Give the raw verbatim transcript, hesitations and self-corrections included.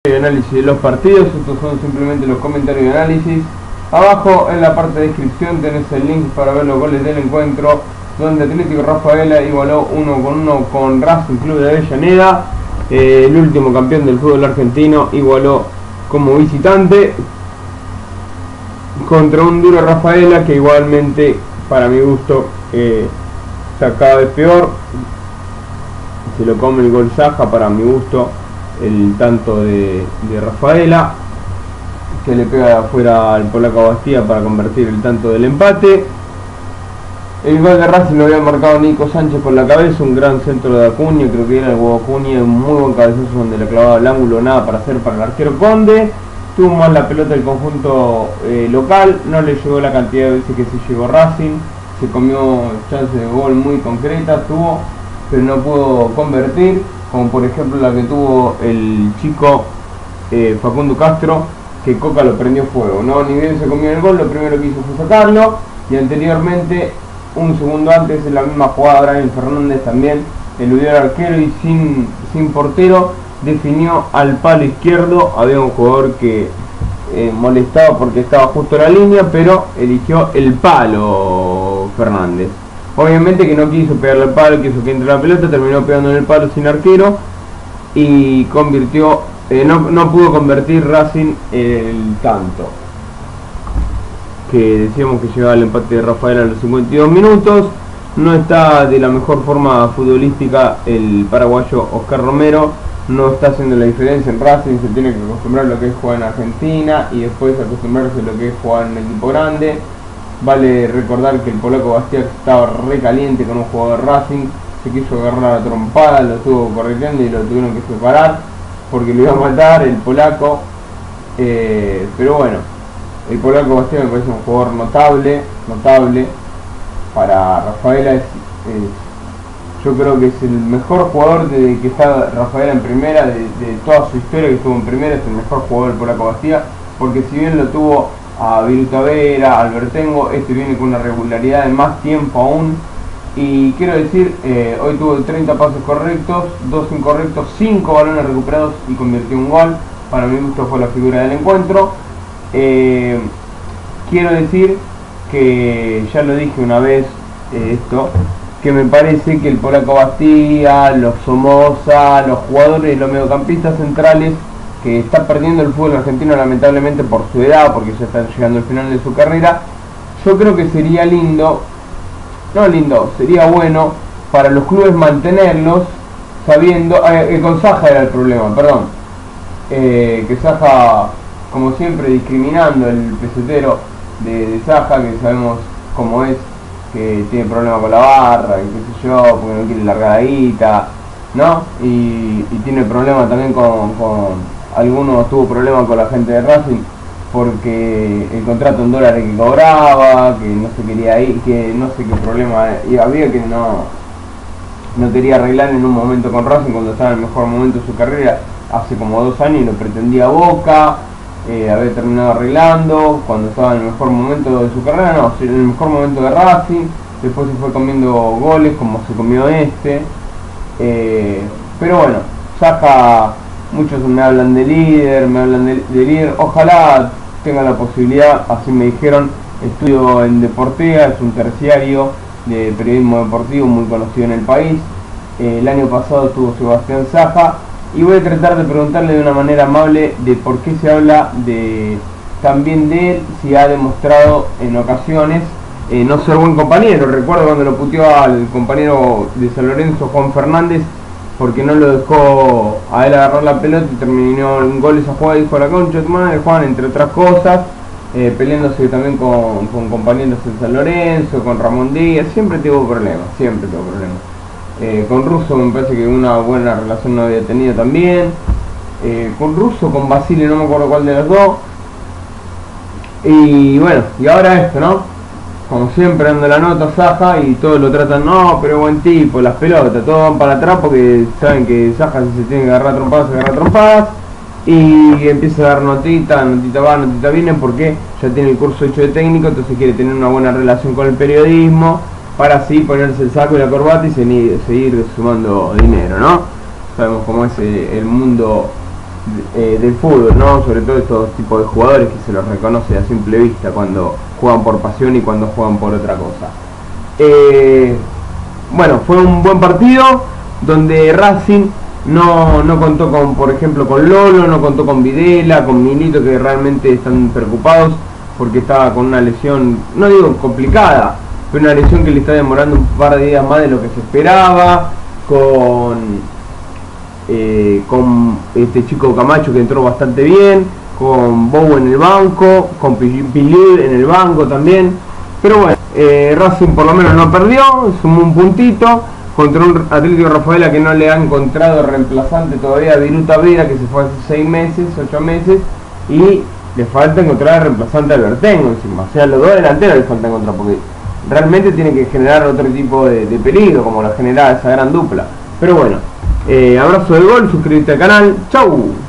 análisis de los partidos. Estos son simplemente los comentarios y análisis. Abajo en la parte de descripción tenés el link para ver los goles del encuentro, donde Atlético Rafaela igualó uno con uno con Racing Club de Avellaneda. Eh, el último campeón del fútbol argentino igualó como visitante contra un duro Rafaela que igualmente, para mi gusto, eh, está cada vez peor. Se lo come el gol Saja, para mi gusto, el tanto de, de Rafaela, que le pega afuera al polaco Bastía para convertir el tanto del empate. El gol de Racing lo había marcado Nico Sánchez con la cabeza, un gran centro de Acuña, creo que era el huevo Acuña, un muy buen cabezazo donde le clavaba el ángulo, nada para hacer para el arquero Conde. Tuvo más la pelota del conjunto eh, local, no le llegó la cantidad de veces que se llegó Racing, se comió chances de gol muy concretas, tuvo, pero no pudo convertir, como por ejemplo la que tuvo el chico eh, Facundo Castro, que Coca lo prendió fuego, ¿no? Ni bien se comió el gol, lo primero que hizo fue sacarlo, y anteriormente, un segundo antes, en la misma jugada, Brian Fernández también eludió al arquero y sin, sin portero definió al palo izquierdo. Había un jugador que eh, molestaba porque estaba justo en la línea, pero eligió el palo Fernández. Obviamente que no quiso pegarle al palo, quiso que entre la pelota, terminó pegando en el palo sin arquero y convirtió, eh, no, no pudo convertir Racing el tanto que decíamos que llegaba el empate de Rafael a los cincuenta y dos minutos. No está de la mejor forma futbolística el paraguayo Oscar Romero, no está haciendo la diferencia en Racing, se tiene que acostumbrar a lo que es jugar en Argentina y después acostumbrarse a lo que es jugar en un equipo grande. Vale recordar que el polaco Bastía estaba re caliente con un jugador de Racing, se quiso agarrar a trompada, lo estuvo corrigiendo y lo tuvieron que separar porque lo iba a matar el polaco, eh, pero bueno, el polaco Bastía me parece un jugador notable, notable para Rafaela. Es, es, yo creo que es el mejor jugador desde que está Rafaela en primera, de, de toda su historia que estuvo en primera, es el mejor jugador del polaco Bastía, porque si bien lo tuvo a Viruta Vera, Albertengo, este viene con una regularidad de más tiempo aún. Y quiero decir, eh, hoy tuvo treinta pases correctos, dos incorrectos, cinco balones recuperados y convirtió un gol. Para mi gusto fue la figura del encuentro. Eh, quiero decir que ya lo dije una vez, eh, esto, que me parece que el polaco Bastía, los Somoza, los jugadores, los mediocampistas centrales, que está perdiendo el fútbol argentino lamentablemente por su edad, porque ya están llegando al final de su carrera, yo creo que sería lindo, no lindo, sería bueno para los clubes mantenerlos sabiendo, eh, con Saja era el problema, perdón, eh, que Saja, como siempre, discriminando el pesetero de, de Saja, que sabemos cómo es, que tiene problemas con la barra, y qué sé yo, porque no quiere largar la guita, ¿no? Y, y tiene problemas también con, con algunos, tuvo problemas con la gente de Racing, porque el contrato en dólares que cobraba, que no se quería ir, que no sé qué problema y había, que no, no quería arreglar en un momento con Racing cuando estaba en el mejor momento de su carrera, hace como dos años, y lo pretendía Boca. Eh, había terminado arreglando cuando estaba en el mejor momento de su carrera, no, en el mejor momento de Racing, después se fue comiendo goles como se comió este, eh, pero bueno, Saja, muchos me hablan de líder, me hablan de, de líder, ojalá tenga la posibilidad, así me dijeron, estudio en Deportea, es un terciario de periodismo deportivo muy conocido en el país, eh, el año pasado estuvo Sebastián Saja, y voy a tratar de preguntarle de una manera amable de por qué se habla de también de él, si ha demostrado en ocasiones eh, no ser buen compañero. Recuerdo cuando lo puteó al compañero de San Lorenzo, Juan Fernández, porque no lo dejó a él agarrar la pelota y terminó en gol esa jugada, dijo la concha de tu madre, Juan, entre otras cosas, eh, peleándose también con, con compañeros de San Lorenzo, con Ramón Díaz, siempre tuvo problemas, siempre tuvo problemas. Eh, con Russo me parece que una buena relación no había tenido también, eh, con Russo, con Basile, no me acuerdo cuál de los dos, y bueno, y ahora esto, ¿no? Como siempre dando la nota Saja y todos lo tratan, no, pero buen tipo, las pelotas, todos van para atrás porque saben que Saja si se tiene que agarrar trompadas, se agarra trompadas, y empieza a dar notita, notita va, notita viene, porque ya tiene el curso hecho de técnico, entonces quiere tener una buena relación con el periodismo, para así ponerse el saco y la corbata y seguir sumando dinero, ¿no? Sabemos cómo es el mundo eh, del fútbol, ¿no? Sobre todo estos tipos de jugadores que se los reconoce a simple vista cuando juegan por pasión y cuando juegan por otra cosa. Eh, bueno, fue un buen partido donde Racing no, no contó con, por ejemplo, con Lolo, no contó con Videla, con Milito, que realmente están preocupados porque estaba con una lesión, no digo complicada, pero una lesión que le está demorando un par de días más de lo que se esperaba, con eh, con este chico Camacho que entró bastante bien, con Bow en el banco, con Pilir en el banco también, pero bueno, eh, Racing por lo menos no perdió, sumó un puntito contra un Atlético Rafaela que no le ha encontrado reemplazante todavía a Viruta Vera, que se fue hace seis meses, ocho meses, y le falta encontrar reemplazante a Albertengo encima. O sea, los dos delanteros le falta encontrar, porque realmente tiene que generar otro tipo de, de peligro, como lo generaba esa gran dupla. Pero bueno, eh, abrazo de gol, suscríbete al canal, chau.